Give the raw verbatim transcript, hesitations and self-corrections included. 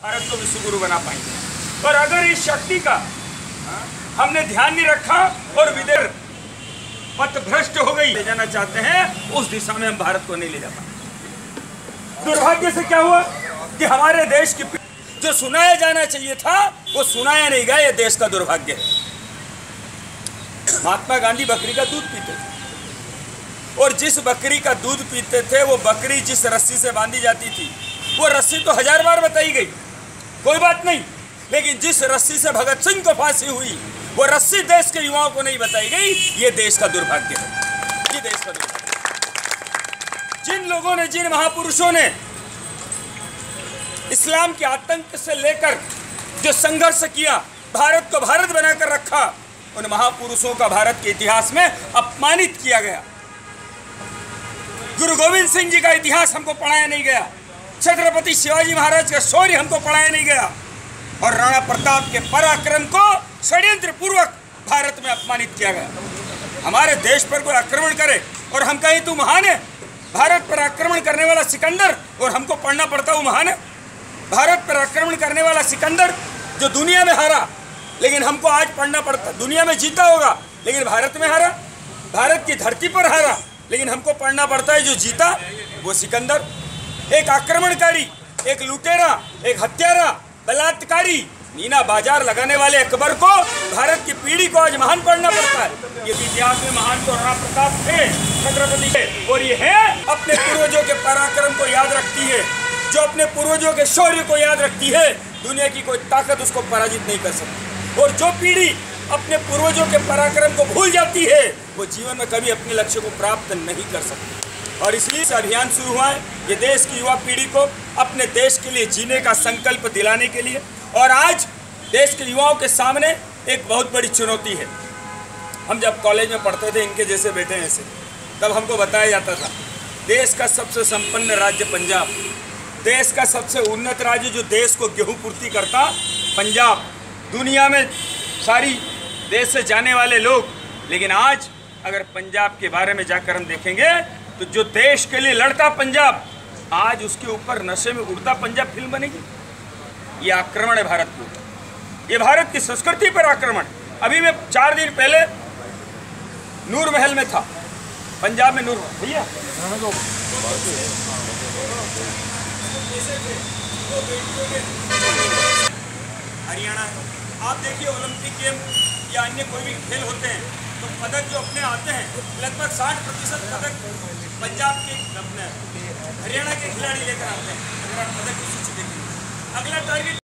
भारत को विश्व गुरु बना पाएंगे। पर अगर इस शक्ति का हमने ध्यान नहीं रखा और विदेश पथ भ्रष्ट हो गई, ले जाना चाहते हैं, उस दिशा में हम भारत को नहीं ले जा पाए। दुर्भाग्य से क्या हुआ कि हमारे देश की जो सुनाया जाना चाहिए था वो सुनाया नहीं गया। ये देश का दुर्भाग्य है। महात्मा गांधी बकरी का दूध पीते थे और जिस बकरी का दूध पीते थे वो बकरी जिस रस्सी से बांधी जाती थी वो रस्सी तो हजार बार बताई गई, कोई बात नहीं, लेकिन जिस रस्सी से भगत सिंह को फांसी हुई वो रस्सी देश के युवाओं को नहीं बताई गई। ये देश का दुर्भाग्य है। ये देश का दुर्भाग्य। जिन लोगों ने, जिन महापुरुषों ने इस्लाम के आतंक से लेकर जो संघर्ष किया, भारत को भारत बनाकर रखा, उन महापुरुषों का भारत के इतिहास में अपमानित किया गया। गुरु गोविंद सिंह जी का इतिहास हमको पढ़ाया नहीं गया, छत्रपति शिवाजी महाराज का शौर्य हमको पढ़ाया नहीं गया, और राणा प्रताप के पराक्रम को षड्यंत्र पूर्वक भारत में अपमानित किया गया। हमारे देश पर कोई आक्रमण करे और हम कहें तू महान है, भारत पर आक्रमण करने वाला सिकंदर, और हमको पढ़ना पड़ता वो महान है। भारत पर आक्रमण करने वाला सिकंदर जो दुनिया में हारा, लेकिन हमको आज पढ़ना पड़ता, दुनिया में जीता होगा लेकिन भारत में हारा, भारत की धरती पर हारा, लेकिन हमको पढ़ना पड़ता है जो जीता वो सिकंदर। एक आक्रमणकारी, एक लुटेरा, एक हत्यारा, बलात्कारी, मीना बाजार लगाने वाले अकबर को भारत की पीढ़ी को आज महान पढ़ना पड़ता है। ये इतिहास में महान तो राणा प्रताप थे, छत्रपति थे, और ये है अपने पूर्वजों के पराक्रम को याद रखती है, जो अपने पूर्वजों के शौर्य को याद रखती है, दुनिया की कोई ताकत उसको पराजित नहीं कर सकती। और जो पीढ़ी अपने पूर्वजों के पराक्रम को भूल जाती है वो जीवन में कभी अपने लक्ष्य को प्राप्त नहीं कर सकती। और इसलिए इस अभियान शुरू हुआ है, ये देश की युवा पीढ़ी को अपने देश के लिए जीने का संकल्प दिलाने के लिए। और आज देश के युवाओं के सामने एक बहुत बड़ी चुनौती है। हम जब कॉलेज में पढ़ते थे, इनके जैसे बेटे ऐसे, तब हमको बताया जाता था देश का सबसे संपन्न राज्य पंजाब, देश का सबसे उन्नत राज्य जो देश को गेहूं पूर्ति करता पंजाब, दुनिया में सारी देश से जाने वाले लोग। लेकिन आज अगर पंजाब के बारे में जाकर हम देखेंगे तो जो देश के लिए लड़ता पंजाब, आज उसके ऊपर नशे में उड़ता पंजाब फिल्म बनेगी। ये आक्रमण है भारत के ऊपर, ये भारत की संस्कृति पर आक्रमण। अभी मैं चार दिन पहले नूर महल में था, पंजाब में नूर भैया हरियाणा है। आप देखिए ओलंपिक गेम या अन्य कोई भी खेल होते हैं तो पदक जो अपने आते हैं लगभग साठ प्रतिशत पदक पंजाब के अपने हरियाणा के खिलाड़ी लेकर आते हैं। अगर आप पदक की सूची देखेंगे, अगला टारगेट